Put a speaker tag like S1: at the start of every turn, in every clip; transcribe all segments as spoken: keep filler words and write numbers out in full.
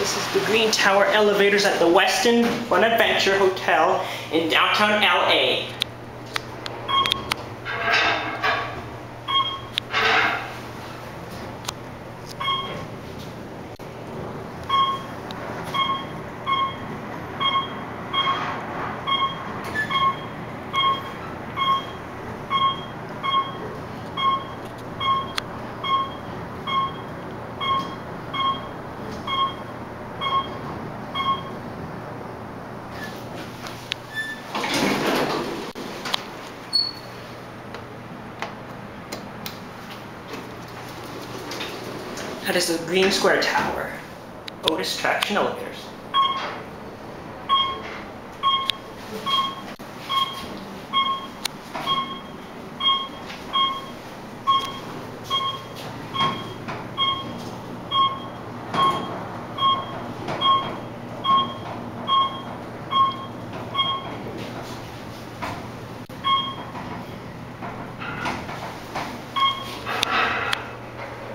S1: This is the Green Tower Elevators at the Westin Bonaventure Hotel in downtown L A. That is the Green Square Tower, Otis Traction Elevators.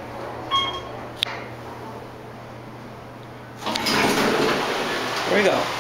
S1: Here we go.